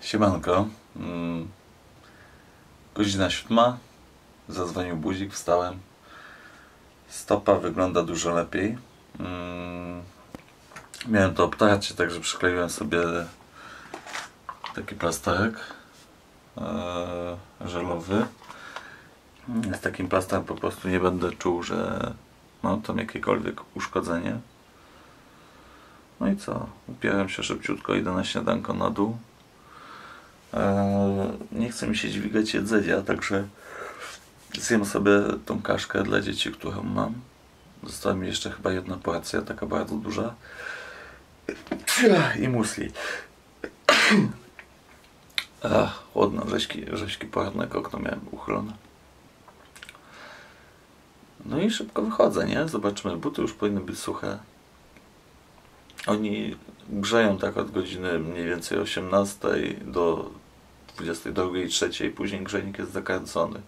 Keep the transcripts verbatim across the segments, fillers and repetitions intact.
Siemanko. Hmm. Godzina siódma. Zadzwonił budzik, wstałem. Stopa wygląda dużo lepiej. Hmm. Miałem to obtarcie, także przykleiłem sobie taki plasterek e, żelowy. Z takim plastrem po prostu nie będę czuł, że mam tam jakiekolwiek uszkodzenie. No i co? Upierałem się szybciutko, idę na śniadanko na dół. Eee, nie chce mi się dźwigać jedzenia, także zjem sobie tą kaszkę dla dzieci, którą mam. Została mi jeszcze chyba jedna porcja, taka bardzo duża. I musli. Ach, chłodno, rzeźki, rzeźki porannego okno miałem uchylone. No i szybko wychodzę, nie? Zobaczymy, buty już powinny być suche. Oni grzeją tak od godziny mniej więcej osiemnastej do dwudziestej drugiej, trzeciej, później grzejnik jest zakręcony.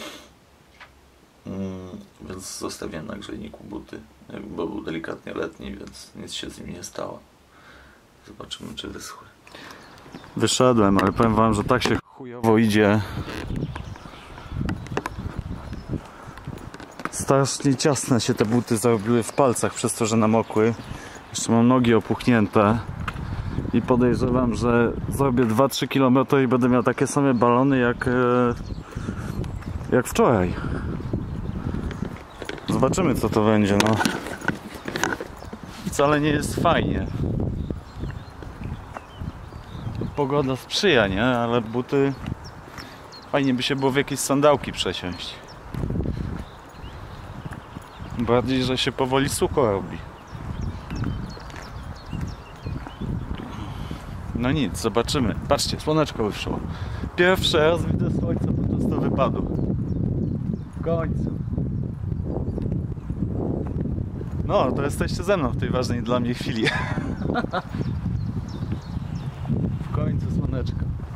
Mm, więc zostawiłem na grzejniku buty, bo był delikatnie letni, więc nic się z nimi nie stało. Zobaczymy, czy wyschły. Wyszedłem, ale powiem wam, że tak się chujowo idzie. Strasznie ciasne się te buty zarobiły w palcach przez to, że namokły. Jeszcze mam nogi opuchnięte i podejrzewam, że zrobię dwa trzy kilometry i będę miał takie same balony jak, jak wczoraj. Zobaczymy, co to będzie, no. Wcale nie jest fajnie. Pogoda sprzyja, nie? Ale buty... Fajnie by się było w jakieś sandałki przesiąść. Bardziej, że się powoli sucho robi. No nic, zobaczymy. Patrzcie, słoneczko wyszło. Pierwszy raz widzę słońce podczas tego wypadu. W końcu. No, to jesteście ze mną w tej ważnej dla mnie chwili. W końcu słoneczko.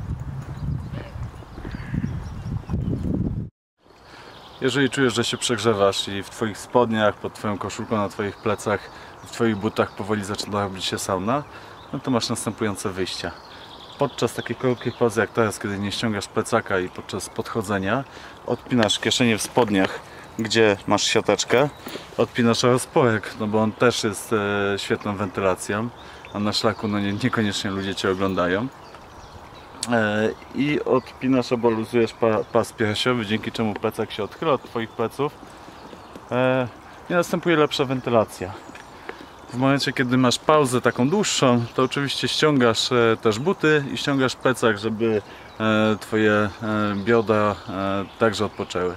Jeżeli czujesz, że się przegrzewasz i w twoich spodniach, pod twoją koszulką, na twoich plecach, w twoich butach powoli zaczyna robić się sauna, no to masz następujące wyjścia. Podczas takiej krótkiej pauzy jak teraz, kiedy nie ściągasz plecaka i podczas podchodzenia, odpinasz kieszenie w spodniach, gdzie masz siateczkę, odpinasz rozporek, no bo on też jest e, świetną wentylacją, a na szlaku no nie, niekoniecznie ludzie cię oglądają. E, I odpinasz albo luzujesz pa, pas piersiowy, dzięki czemu plecak się odchyla od twoich pleców e, i następuje lepsza wentylacja. W momencie, kiedy masz pauzę taką dłuższą, to oczywiście ściągasz e, też buty i ściągasz plecak, żeby e, twoje e, biodra e, także odpoczęły.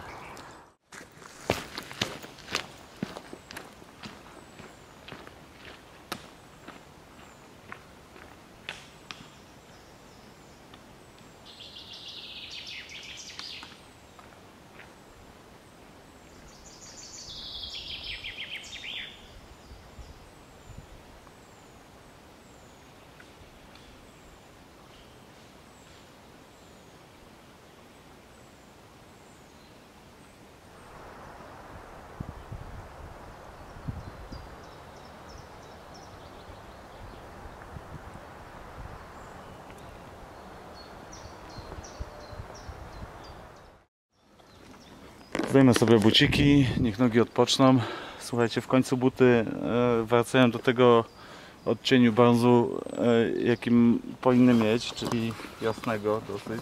Zdejmę sobie buciki, niech nogi odpoczną. Słuchajcie, w końcu buty e, wracają do tego odcieniu brązu, e, jakim powinny mieć, czyli jasnego dosyć.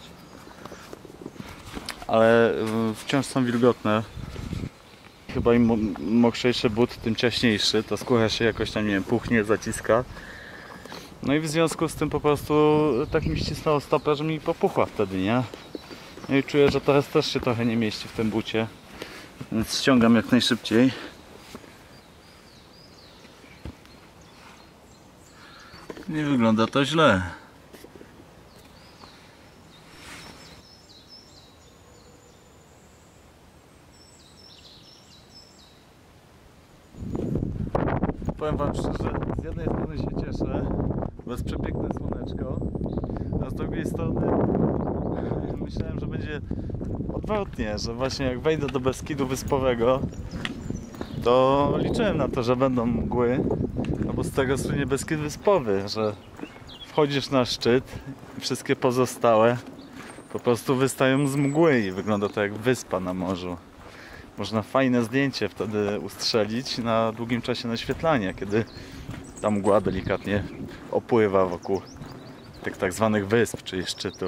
Ale e, wciąż są wilgotne. Chyba im mokrzejszy but, tym ciaśniejszy. Ta skóra się jakoś tam, nie wiem, puchnie, zaciska. No i w związku z tym po prostu tak mi ścisnęło stopę, że mi popuchła wtedy, nie? No i czuję, że teraz też się trochę nie mieści w tym bucie, więc ściągam jak najszybciej. Nie wygląda to źle. Powiem wam szczerze, z jednej strony się cieszę, bo jest przepiękne słoneczko, a z drugiej strony myślałem, że będzie odwrotnie, że właśnie jak wejdę do Beskidu Wyspowego, to liczyłem na to, że będą mgły, no bo z tego słynie Beskid Wyspowy, że wchodzisz na szczyt Wszystkie pozostałe po prostu wystają z mgły i wygląda to jak wyspa na morzu. Można fajne zdjęcie wtedy ustrzelić na długim czasie naświetlania, kiedy ta mgła delikatnie opływa wokół tych tak zwanych wysp, czyli szczytów.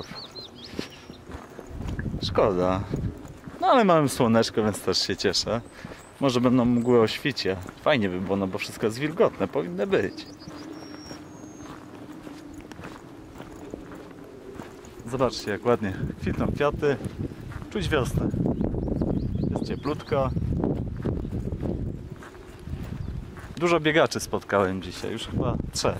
Szkoda. No ale mamy słoneczko, więc też się cieszę. Może będą mgły o świcie. Fajnie by było, no bo wszystko jest wilgotne, powinno być. Zobaczcie, jak ładnie kwitną kwiaty. Czuć wiosnę. Jest cieplutko. Dużo biegaczy spotkałem dzisiaj, już chyba trzech.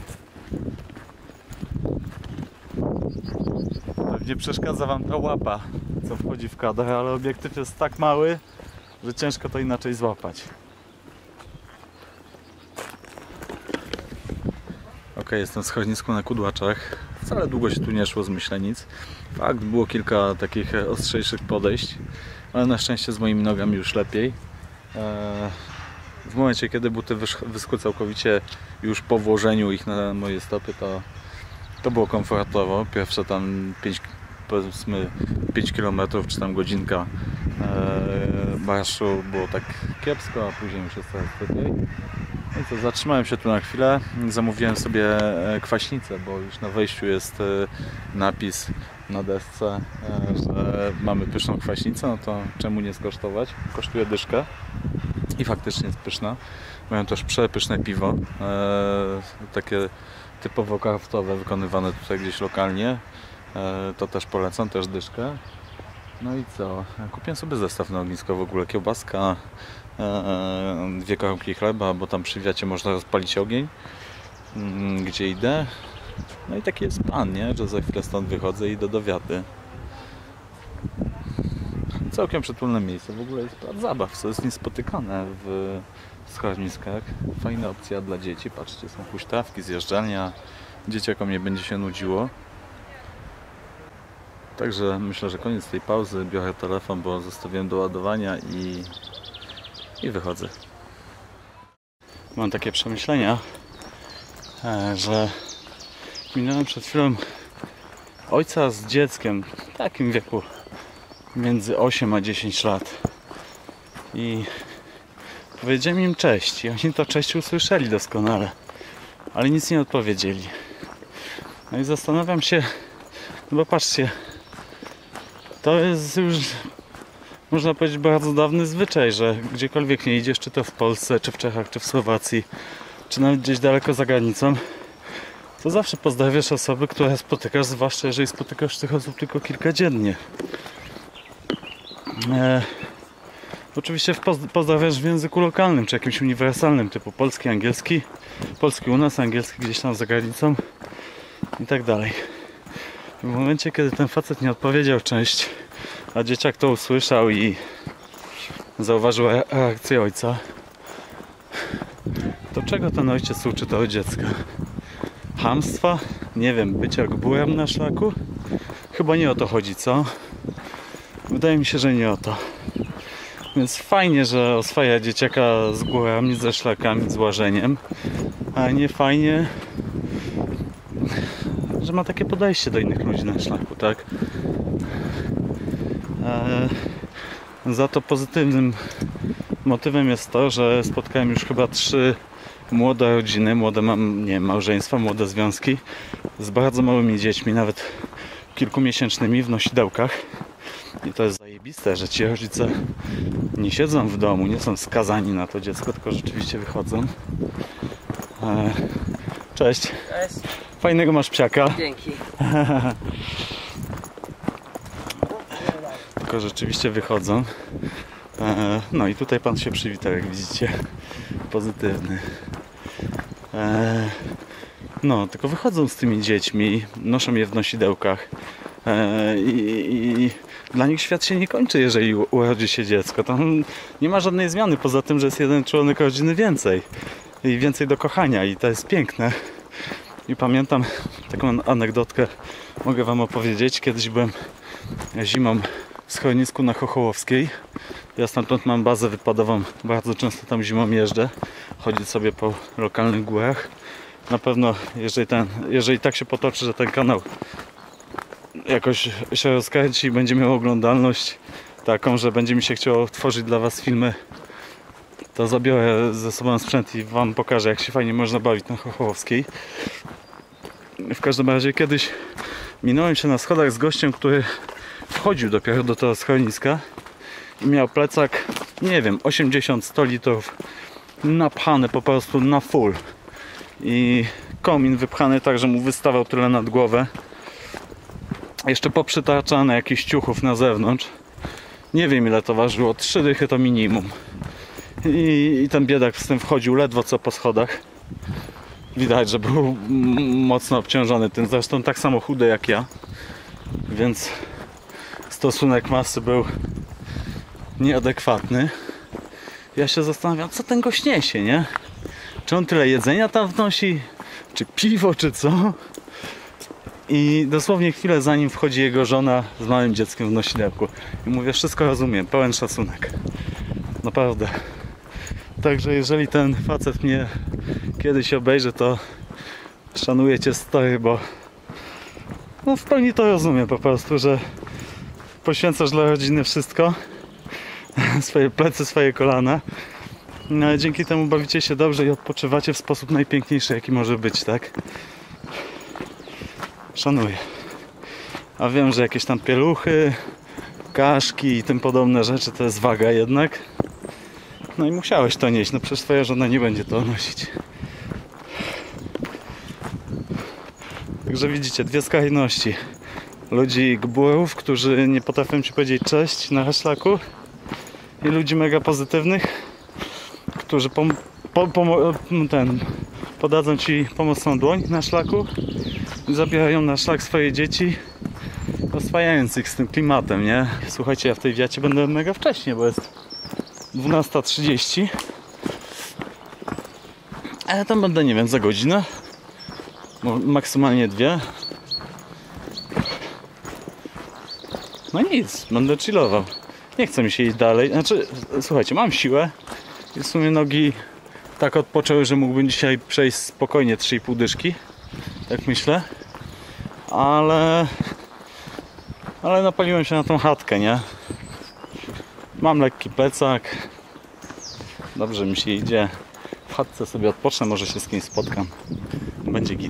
Pewnie przeszkadza wam ta łapa, co wchodzi w kadr, ale obiektyw jest tak mały, że ciężko to inaczej złapać. Ok, jestem w schronisku na Kudłaczach. Wcale długo się tu nie szło z Myślenic. Fakt, było kilka takich ostrzejszych podejść, ale na szczęście z moimi nogami już lepiej. W momencie, kiedy buty wyschły całkowicie już po włożeniu ich na moje stopy, to, to było komfortowo. Pierwsze tam pięć, powiedzmy pięć kilometrów czy tam godzinka marszu było tak kiepsko, a później już jest coraz lepiej. No i co, zatrzymałem się tu na chwilę, zamówiłem sobie kwaśnicę, bo już na wejściu jest napis na desce, że mamy pyszną kwaśnicę, no to czemu nie skosztować? Kosztuje dyszkę i faktycznie jest pyszna. Mają też przepyszne piwo, takie typowo kraftowe, wykonywane tutaj gdzieś lokalnie, to też polecam, też dyszkę. No i co? Kupiłem sobie zestaw na ognisko, w ogóle kiełbaska, dwie kromki chleba, bo tam przy wiacie można rozpalić ogień, gdzie idę. No i taki jest plan, nie? Że za chwilę stąd wychodzę i idę do wiaty. Całkiem przytulne miejsce, w ogóle jest plac zabaw, co jest niespotykane w schroniskach. Fajna opcja dla dzieci, patrzcie, są huśtawki, zjeżdżalnia, dzieciakom nie będzie się nudziło. Także myślę, że koniec tej pauzy, biorę telefon, bo zostawiłem do ładowania i, i wychodzę. Mam takie przemyślenia, że minąłem przed chwilą ojca z dzieckiem w takim wieku między osiem a dziesięć lat i powiedziałem im cześć i oni to cześć usłyszeli doskonale, ale nic nie odpowiedzieli. No i zastanawiam się, no bo patrzcie, to jest już, można powiedzieć, bardzo dawny zwyczaj, że gdziekolwiek nie idziesz, czy to w Polsce, czy w Czechach, czy w Słowacji, czy nawet gdzieś daleko za granicą, to zawsze pozdrawiasz osoby, które spotykasz, zwłaszcza jeżeli spotykasz tych osób tylko kilka dziennie. E, oczywiście pozdrawiasz w języku lokalnym, czy jakimś uniwersalnym, typu polski, angielski, polski u nas, angielski gdzieś tam za granicą i tak dalej. W momencie, kiedy ten facet nie odpowiedział cześć, a dzieciak to usłyszał i zauważył reakcję ojca, to czego ten ojciec uczy tego dziecka? Chamstwa? Nie wiem, bycia gburem na szlaku? Chyba nie o to chodzi, co? Wydaje mi się, że nie o to. Więc fajnie, że oswaja dzieciaka z górami, ze szlakami, z łażeniem, a nie fajnie, że ma takie podejście do innych ludzi na szlaku, tak? Eee, za to pozytywnym motywem jest to, że spotkałem już chyba trzy młode rodziny, młode mam, nie, małżeństwa, młode związki z bardzo małymi dziećmi, nawet kilkumiesięcznymi w nosidełkach. I to jest zajebiste, że ci rodzice nie siedzą w domu, nie są skazani na to dziecko, tylko rzeczywiście wychodzą. Eee, cześć. Cześć. Fajnego masz psiaka. Dzięki. Tylko rzeczywiście wychodzą. Eee, no i tutaj pan się przywitał, jak widzicie. Pozytywny. Eee, no, tylko wychodzą z tymi dziećmi, noszą je w nosidełkach. Eee, i, i dla nich świat się nie kończy, jeżeli urodzi się dziecko. Tam nie ma żadnej zmiany, poza tym, że jest jeden członek rodziny więcej. I więcej do kochania. I to jest piękne. I pamiętam taką anegdotkę, mogę wam opowiedzieć. Kiedyś byłem zimą w schronisku na Chochołowskiej. Ja stamtąd mam bazę wypadową, bardzo często tam zimą jeżdżę, chodzić sobie po lokalnych górach. Na pewno, jeżeli, ten, jeżeli tak się potoczy, że ten kanał jakoś się rozkręci i będzie miał oglądalność taką, że będzie mi się chciało tworzyć dla was filmy, to zabiorę ze sobą sprzęt i wam pokażę, jak się fajnie można bawić na Chochołowskiej. W każdym razie kiedyś minąłem się na schodach z gościem, który wchodził dopiero do tego schroniska i miał plecak, nie wiem, osiemdziesiąt sto litrów napchany po prostu na full i komin wypchany tak, że mu wystawał tyle nad głowę, jeszcze poprzytaczane jakichś ciuchów na zewnątrz. Nie wiem, ile to ważyło, trzy dychy to minimum. I, i ten biedak z tym wchodził ledwo co po schodach. Widać, że był mocno obciążony tym, zresztą tak samo chudy jak ja, więc stosunek masy był nieadekwatny. Ja się zastanawiam, co ten gość niesie, nie? Czy on tyle jedzenia tam wnosi? Czy piwo, czy co? I dosłownie chwilę zanim wchodzi jego żona z małym dzieckiem w nosidełku. I mówię, wszystko rozumiem, pełen szacunek. Naprawdę. Także jeżeli ten facet mnie kiedyś obejrzy, to szanuję cię, stary, bo no w pełni to rozumiem po prostu, że poświęcasz dla rodziny wszystko, swoje plecy, swoje kolana, no ale dzięki temu bawicie się dobrze i odpoczywacie w sposób najpiękniejszy, jaki może być, tak? Szanuję. A wiem, że jakieś tam pieluchy, kaszki i tym podobne rzeczy to jest waga jednak. No i musiałeś to nieść, no przecież twoja żona nie będzie to nosić. Także widzicie, dwie skrajności. Ludzi gburów, którzy nie potrafią ci powiedzieć cześć na haszlaku, i ludzi mega pozytywnych, którzy pom po pom ten, podadzą ci pomocną dłoń na szlaku i zabierają na szlak swoje dzieci, oswajając ich z tym klimatem, nie? Słuchajcie, ja w tej wiacie będę mega wcześnie, bo jest dwunasta trzydzieści, ale tam będę, nie wiem, za godzinę, maksymalnie dwie. No nic, będę chillował. Nie chce mi się iść dalej. Znaczy, słuchajcie, mam siłę i w sumie nogi tak odpoczęły, że mógłbym dzisiaj przejść spokojnie trzy i pół dyszki, tak myślę. Ale ale napaliłem się na tą chatkę, nie? Mam lekki plecak. Dobrze mi się idzie. W chatce sobie odpocznę, może się z kimś spotkam. Będzie git.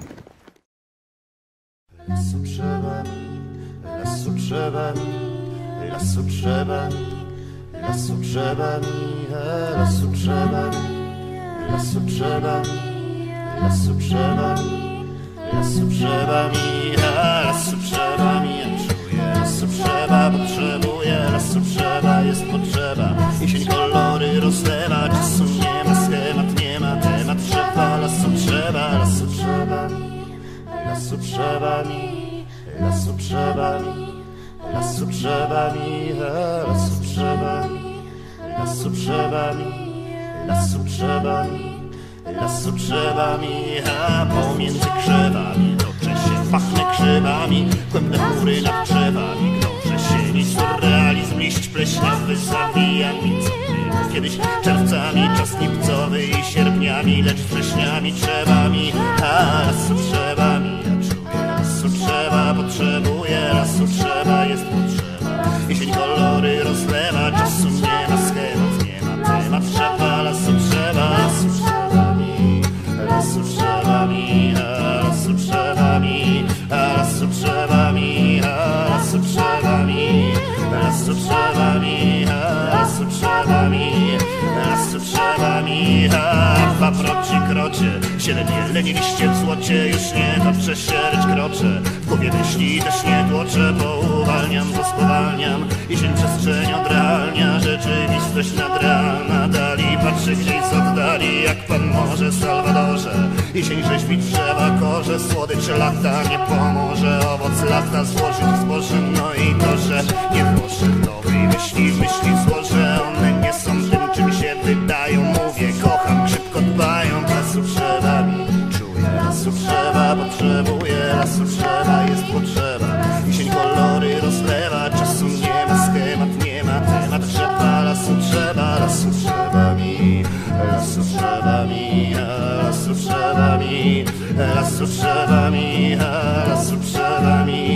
Lasu trzeba mi, lasu trzeba mi, lasu trzeba mi, lasu trzeba mi, lasu trzeba mi, lasu trzeba mi, lasu trzeba mi, lasu trzeba mi, lasu trzeba mi, ja czuję, lasu trzeba, potrzebuję, lasu trzeba, jest potrzeba, jesień kolory rozlewa, czasu nie ma, schemat nie ma, temat trzeba, lasu trzeba, lasu trzeba mi. Lasu trzeba mi, lasu trzeba mi, lasu trzeba mi, lasu trzeba mi, lasu trzeba mi, lasu trzeba mi, lasu trzeba mi, a pomiędzy krzewami toczę się, pachnę krzewami, głębne chmury nad drzewami, krążę się, i surrealizm, liść pleśniowy zawija mi cykly. Kiedyś czerwcami, czas lipcowy i sierpniami, lecz wrześniami, drzewami, a lasu trzeba mi. Lasu trzeba, potrzebuję, lasu trzeba, jest potrzeba. Jesień kolory rozlewa, czasu nie ma, schemat nie ma, temat trzeba, lasu trzeba, lasu trzeba mi, lasu trzeba mi, lasu trzeba mi, lasu trzeba mi, lasu trzeba mi, lasu trzeba mi, lasu trzeba mi, lasu trzeba mi, a paproci krocie, siedem jeleni liście w złocie, już nie toczę się, lecz kroczę, w głowie myśli też nie tłoczę, bo uwalniam, bo spowalniam, jesień przestrzeń odrealnia, rzeczywistość nadrealna, dali patrzę gdzieś z oddali, jak pan może, Salwadorze, jesień rzeźbi drzewa, korze, słodycz lata nie pomoże, owoc lata złożyć w zboże, no i to, że nie włożę nowej myśli, myśli złożę, one nie są tym, czym się wydają, mówię, kocham, szybko dbają, lasu trzeba mi, czuję, lasu trzeba, potrzebuję, lasu trzeba, jest potrzeba, jesień kolory rozlewa, czasu nie ma, schemat nie ma, temat trzeba, lasu trzeba, lasu trzeba mi, lasu trzeba mi, lasu trzeba mi, lasu trzeba mi, lasu trzeba mi,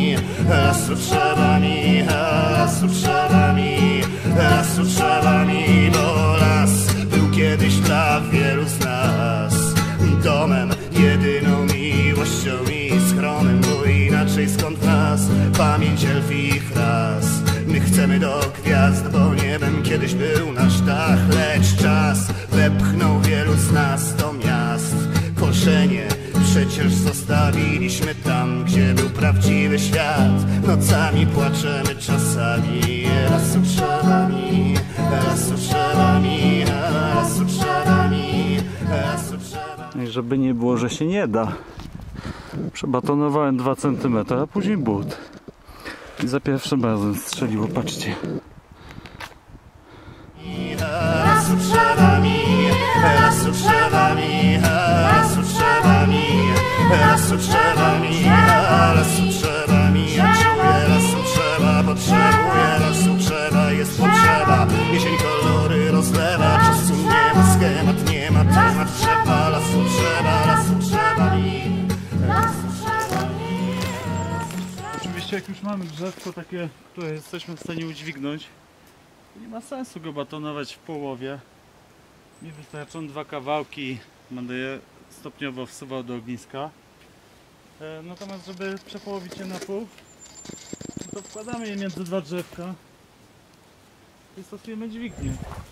lasu trzeba mi, lasu trzeba mi, lasu trzeba mi, bo las był kiedyś dla wielu z nas domem, jedyną miłością i schronem, bo inaczej skąd nas pamięć elfich ras. My chcemy do gwiazd, bo niebem kiedyś był nasz dach, lecz czas wepchnął wielu z nas do miast. Korzenie przecież zostawiliśmy tam, gdzie był prawdziwy świat. Nocami płaczemy czasami, lasu trzeba mi, lasu trzeba mi, lasu trzeba mi, lasu trzeba mi. I żeby nie było, że się nie da, przebatonowałem dwa centymetry, a później but. I za pierwszym razem strzeliło, patrzcie. Lasu trzeba mi, lasu trzeba mi, lasu trzeba mi, lasu trzeba mi, lasu trzeba mi, ja czuję, lasu trzeba, potrzebuję, lasu trzeba, jest potrzeba. Jesień kolory rozlewa, czasu nie ma, schemat nie ma, temat trzeba, lasu trzeba, lasu trzeba mi, lasu trzeba mi. Oczywiście jak już mamy drzewko takie, które jesteśmy w stanie udźwignąć, nie ma sensu go batonować w połowie. Mi wystarczą dwa kawałki, będę je stopniowo wsuwał do ogniska. E, natomiast żeby przepołowić je na pół, to wkładamy je między dwa drzewka i stosujemy dźwignię.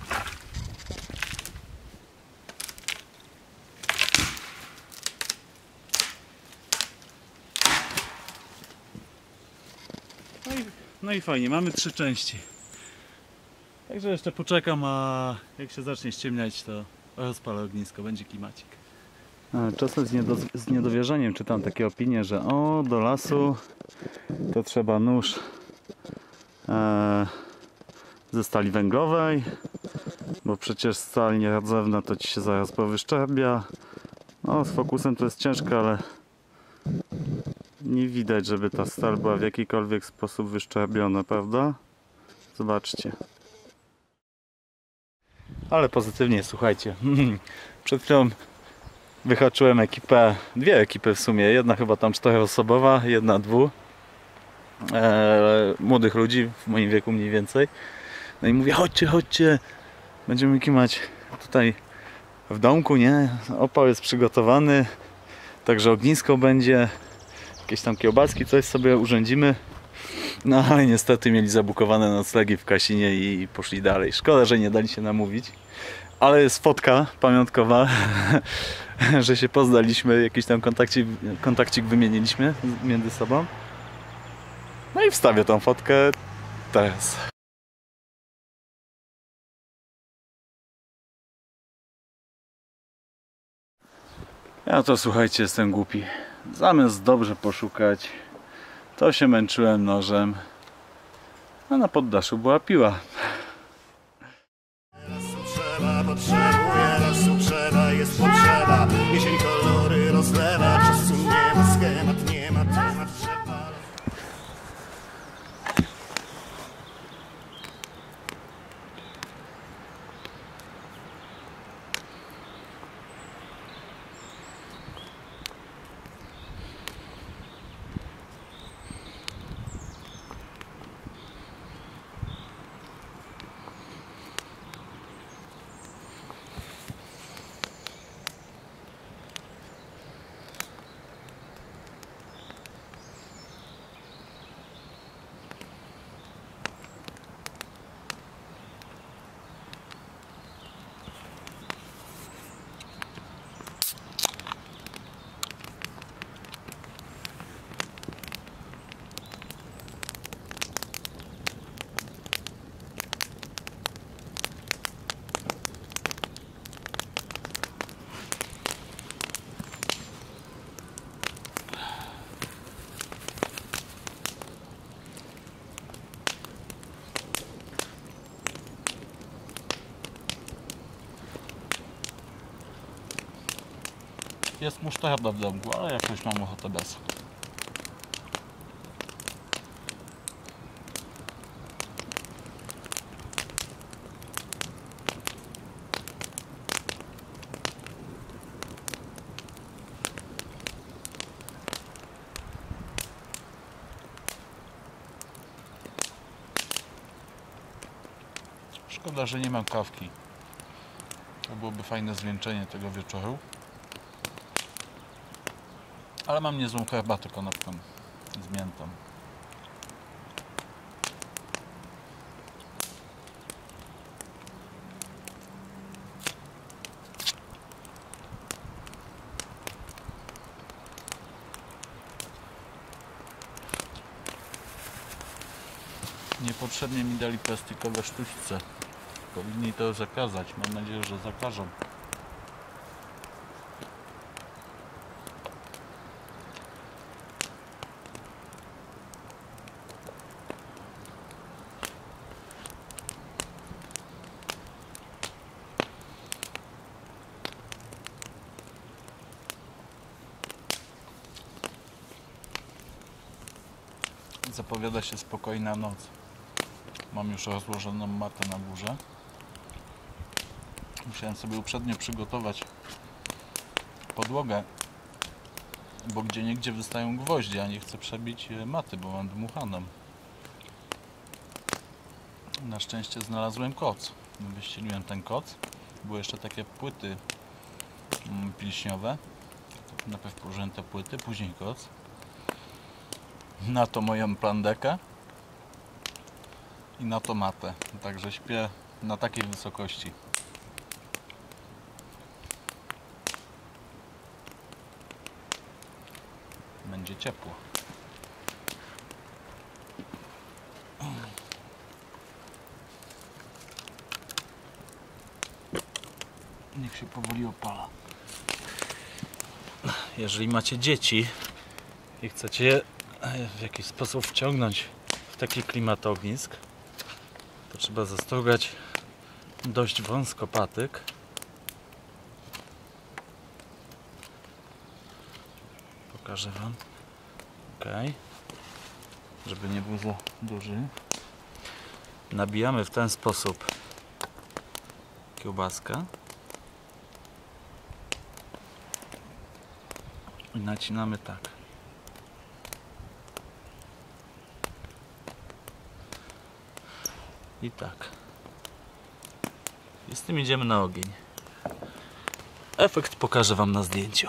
No i, no i fajnie, mamy trzy części. Także jeszcze poczekam, a jak się zacznie ściemniać, to rozpalę ognisko, będzie klimacik. Czasem z, niedo, z niedowierzaniem czytam takie opinie, że o, do lasu to trzeba nóż e, ze stali węglowej, bo przecież stal nieradzewna to ci się zaraz powyszczerbia. No, z fokusem to jest ciężko, ale nie widać, żeby ta stal była w jakikolwiek sposób wyszczerbiona, prawda? Zobaczcie. Ale pozytywnie, słuchajcie. Przed chwilą wyhaczyłem ekipę, dwie ekipy w sumie. Jedna chyba tam czteroosobowa, jedna dwu. Eee, młodych ludzi w moim wieku mniej więcej. No i mówię, chodźcie, chodźcie. Będziemy kimać tutaj w domku, nie? Opał jest przygotowany. Także ognisko będzie. Jakieś tam kiełbaski, coś sobie urządzimy. No ale niestety mieli zabukowane noclegi w Kasinie i poszli dalej. Szkoda, że nie dali się namówić. Ale jest fotka pamiątkowa, że się poznaliśmy, jakiś tam kontakcik, kontakcik wymieniliśmy między sobą. No i wstawię tą fotkę teraz. Ja to, słuchajcie, jestem głupi. Zamiast dobrze poszukać, to się męczyłem nożem, a na poddaszu była piła. Lasu trzeba, potrzebuję, lasu trzeba, jest potrzeba. Jesień kolory rozlewa, czasu nie ma, schemat nie ma, temat trzeba. Jest musztarda w domku, ale jakoś mam ochotę bez. Szkoda, że nie mam kawki. To byłoby fajne zwieńczenie tego wieczoru. Ale mam niezłą herbatę konopną z miętą. Niepotrzebnie mi dali plastikowe sztućce. Powinni to zakazać. Mam nadzieję, że zakażą. Zapowiada się spokojna noc. Mam już rozłożoną matę na górze. Musiałem sobie uprzednio przygotować podłogę, bo gdzieniegdzie wystają gwoździe, a nie chcę przebić maty, bo mam dmuchaną. Na szczęście znalazłem koc. Wyścieliłem ten koc. Były jeszcze takie płyty pilśniowe. Najpierw położyłem te płyty, później koc. Na to moją plandekę i na to matę. Także śpię na takiej wysokości. Będzie ciepło. Niech się powoli opala. Jeżeli macie dzieci i chcecie je w jakiś sposób wciągnąć w taki klimat ognisk, to trzeba zastrugać dość wąsko patyk. Pokażę wam. Ok. Żeby nie był za duży. Nabijamy w ten sposób kiełbaskę. I nacinamy tak. I tak. I z tym idziemy na ogień. Efekt pokażę wam na zdjęciu.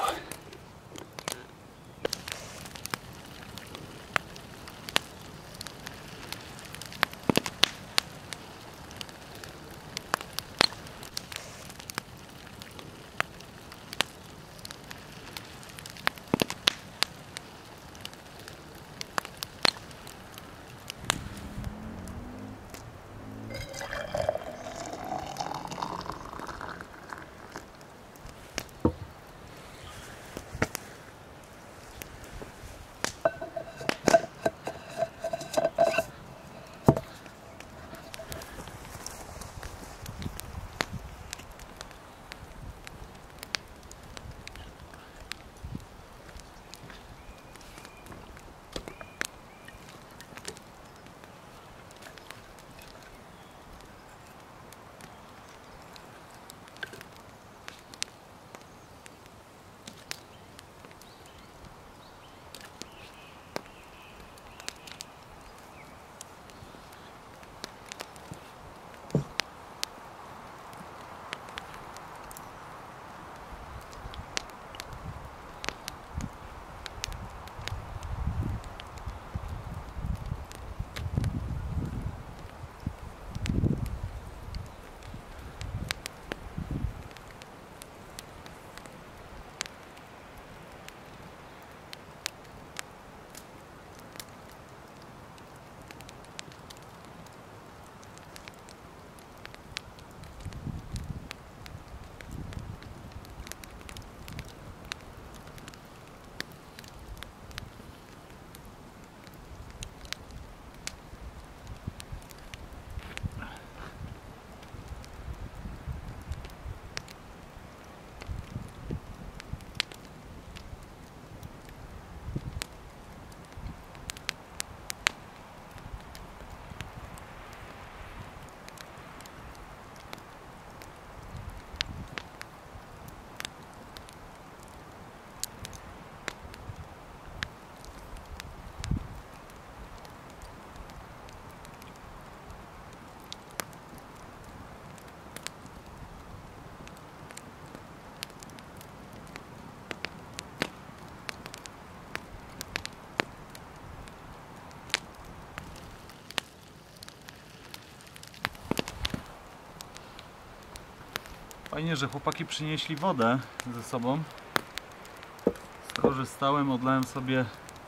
Fajnie, że chłopaki przynieśli wodę ze sobą. Skorzystałem, odlałem sobie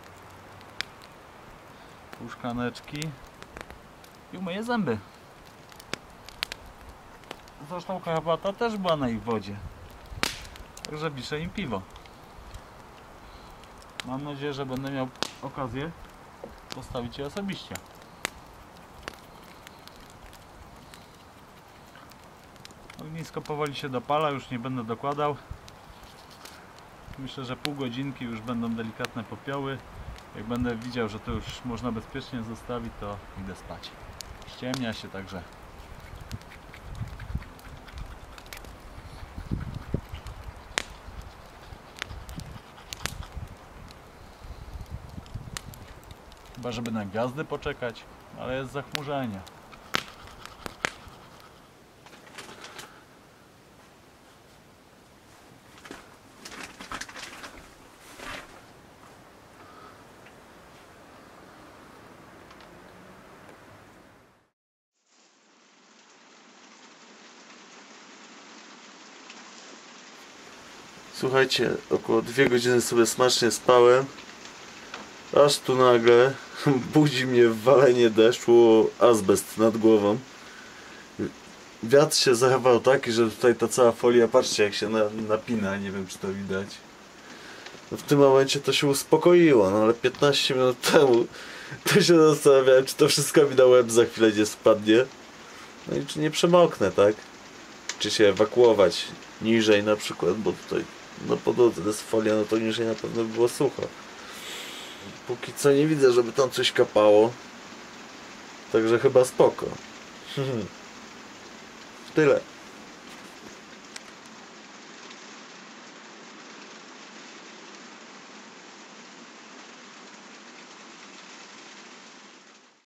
pół szklaneczki i umyję zęby. Zresztą herbata też była na ich wodzie. Także wiszę im piwo. Mam nadzieję, że będę miał okazję postawić je osobiście. Ognisko powoli się dopala, już nie będę dokładał. Myślę, że pół godzinki już będą delikatne popioły. Jak będę widział, że to już można bezpiecznie zostawić, to idę spać. Ściemnia się, także chyba żeby na gwiazdy poczekać, ale jest zachmurzenie. Słuchajcie, około dwie godziny sobie smacznie spałem, aż tu nagle budzi mnie walenie deszczu, azbest nad głową. Wiatr się zachował taki, że tutaj ta cała folia, patrzcie jak się na, napina, nie wiem czy to widać. No w tym momencie to się uspokoiło, no ale piętnaście minut temu to się zastanawiałem, czy to wszystko mi na łeb za chwilę nie spadnie. No i czy nie przemoknę, tak? Czy się ewakuować niżej na przykład, bo tutaj na podłodze to jest folia, no to niżej na pewno by było sucho. Póki co nie widzę, żeby tam coś kapało. Także chyba spoko. Tyle.